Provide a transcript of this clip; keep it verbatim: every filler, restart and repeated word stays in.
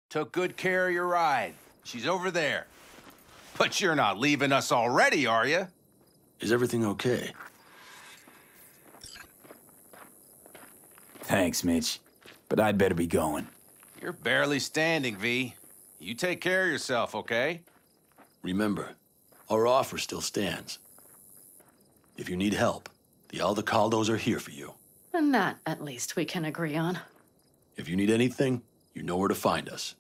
Took good care of your ride. She's over there. But you're not leaving us already, are you? Is everything okay? Thanks, Mitch. But I'd better be going. You're barely standing, V. You take care of yourself, okay? Remember, our offer still stands. If you need help, the Aldecaldos are here for you. And that, at least, we can agree on. If you need anything, you know where to find us.